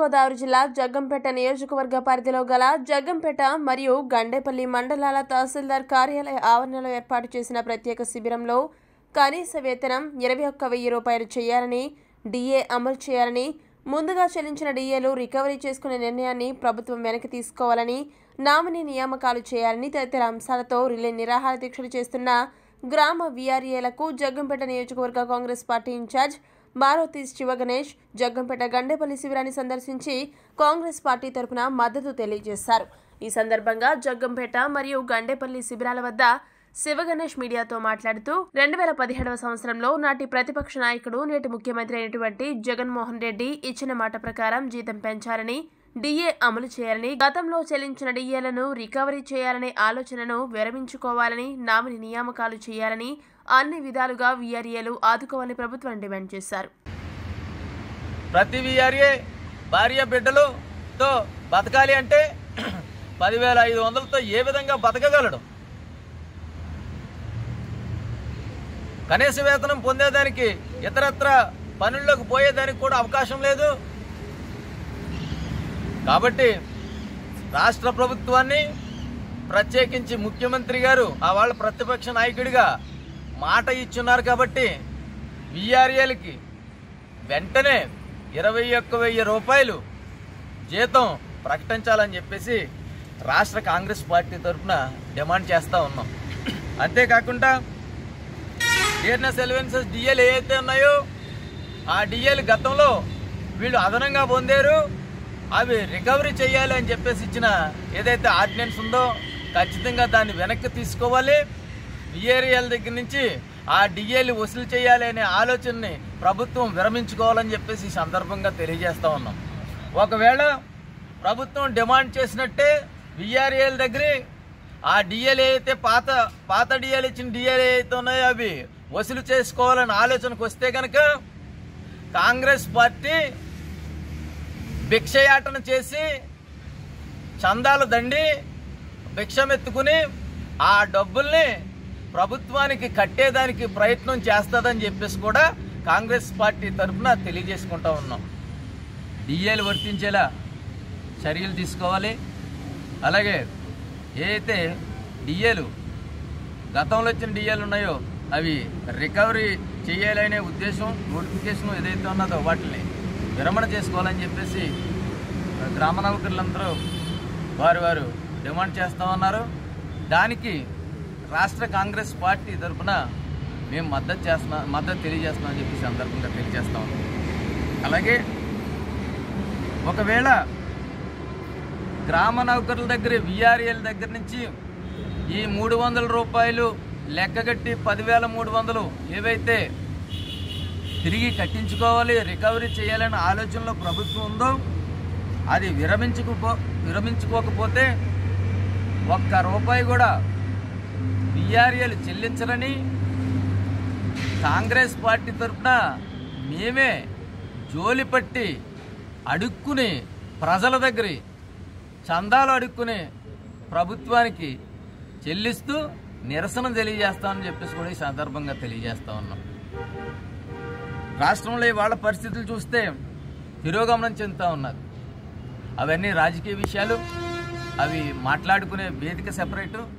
గోదావరి జిల్లా జగ్గంపేట నియోజకవర్గ పరిధిలో గల జగ్గంపేట మరియు గండేపల్లి మండలాల తహసీల్దార్ కార్యాలయ ఆవరణలో ఏర్పాటు చేసిన ప్రత్యేక శిబిరంలో కనీస వేతనం 21,000 రూపాయలు చేయాలని, డిఏ అమలు చేయాలని, ముందుగా చెల్లించిన డిఏలు రికవరీ చేసుకునే నిర్ణయాన్ని ప్రభుత్వం వెనక్కి తీసుకోవాలని, నామినీ నియామకాలు చేయాలని తదితర అంశాలతో రిలే నిరాహార దీక్షలు చేస్తున్న గ్రామ వీఆర్ఏలకు జగ్గంపేట నియోజకవర్గ కాంగ్రెస్ పార్టీ ఇన్ఛార్జ్ మారుతి శివగణేష్ జగ్గంపేట గండేపల్లి శిబిరాన్ని సందర్శించి కాంగ్రెస్ పార్టీ తరపున మద్దతు తెలియజేశారు. ఈ సందర్భంగా జగ్గంపేట మరియు గండేపల్లి శిబిరాల వద్ద శివగణేష్ మీడియాతో మాట్లాడుతూ 2017వ సంవత్సరంలో నాటి ప్రతిపక్ష నాయకుడు నేటి ముఖ్యమంత్రి అయినటువంటి జగన్మోహన్ రెడ్డి ఇచ్చిన మాట ప్రకారం జీతం పెంచాలని, డిఏ అమలు చేయాలని, గతంలో చెల్లించిన డిఏలను రికవరీ చేయాలనే ఆలోచనను విరమించుకోవాలని, నామినీ నియామకాలు చేయాలని అన్ని విధాలుగా వీఆర్ఏలు ఆదుకోవాలని ప్రభుత్వం డిమాండ్ చేశారు. ప్రతి వీఆర్ఏ భార్య బిడ్డలతో బతకాలి అంటే 10,500తో ఏ విధంగా బతకగలడు? కనీస వేతనం పొందేదానికి ఇతరత్ర పనుల్లోకి పోయేదానికి కూడా అవకాశం లేదు. కాబట్టి రాష్ట్ర ప్రభుత్వాన్ని ప్రత్యేకించి ముఖ్యమంత్రి గారు ఆ వాళ్ళ ప్రతిపక్ష నాయకుడిగా మాట ఇచ్చున్నారు కాబట్టి వీఆర్ఏలకి వెంటనే 21,000 రూపాయలు జీతం ప్రకటించాలని చెప్పేసి రాష్ట్ర కాంగ్రెస్ పార్టీ తరఫున డిమాండ్ చేస్తూ ఉన్నాం. అంతేకాకుండా డియర్నెస్ అలవెన్సెస్ డిఏలు ఏవైతే ఉన్నాయో ఆ డిఏలు గతంలో వీళ్ళు అదనంగా పొందారు, అవి రికవరీ చేయాలి అని చెప్పేసి ఇచ్చిన ఏదైతే ఆర్డినెన్స్ ఉందో ఖచ్చితంగా దాన్ని వెనక్కి తీసుకోవాలి. వీఆర్ఏల దగ్గర నుంచి ఆ డిఏలు వసూలు చేయాలి అనే ఆలోచనని ప్రభుత్వం విరమించుకోవాలని చెప్పేసి ఈ సందర్భంగా తెలియజేస్తూ ఉన్నాం. ఒకవేళ ప్రభుత్వం డిమాండ్ చేసినట్టే వీఆర్ఏల దగ్గర ఆ డిఏలు ఏదైతే పాత డిఏలు ఇచ్చిన డిఏలు ఏవైతే ఉన్నాయో అవి వసూలు చేసుకోవాలని ఆలోచనకు వస్తే కనుక కాంగ్రెస్ పార్టీ భిక్షయాటన చేసి చందాలు దండి భిక్షమెత్తుకుని ఆ డబ్బుల్ని ప్రభుత్వానికి కట్టేదానికి ప్రయత్నం చేస్తుందని చెప్పేసి కూడా కాంగ్రెస్ పార్టీ తరఫున తెలియజేసుకుంటూ ఉన్నాం. డిఏలు వర్తించేలా చర్యలు తీసుకోవాలి. అలాగే ఏదైతే డిఏలు గతంలో వచ్చిన డిఏలు ఉన్నాయో అవి రికవరీ చేయాలనే ఉద్దేశం నోటిఫికేషన్ ఏదైతే ఉన్నదో వాటిని విరమణ చేసుకోవాలని చెప్పేసి గ్రామ నౌకరులందరూ వారు డిమాండ్ చేస్తూ ఉన్నారు. దానికి రాష్ట్ర కాంగ్రెస్ పార్టీ తరఫున మేము మద్దతు తెలియజేస్తున్నామని చెప్పి సందర్భంగా తెలియజేస్తా ఉన్నాం. అలాగే ఒకవేళ గ్రామ నౌకరుల దగ్గర వీఆర్ఏల దగ్గర నుంచి ఈ 300 రూపాయలు లెక్కగట్టి 10,300 ఏవైతే తిరిగి కట్టించుకోవాలి, రికవరీ చేయాలనే ఆలోచనలో ప్రభుత్వం ఉందో అది విరమించుకోకపోతే ₹1 కూడా వీఆర్ఏలు చెల్లించరని కాంగ్రెస్ పార్టీ తరఫున మేమే జోలిపట్టి అడుక్కుని ప్రజల దగ్గర చందాలు అడుక్కుని ప్రభుత్వానికి చెల్లిస్తూ నిరసన తెలియజేస్తామని చెప్పేసి కూడా ఈ సందర్భంగా తెలియజేస్తా ఉన్నాం. రాష్ట్రంలో ఇవాళ పరిస్థితులు చూస్తే తిరోగమనం చెందుతూ ఉన్నది. అవన్నీ రాజకీయ విషయాలు, అవి మాట్లాడుకునే వేదిక సెపరేటు.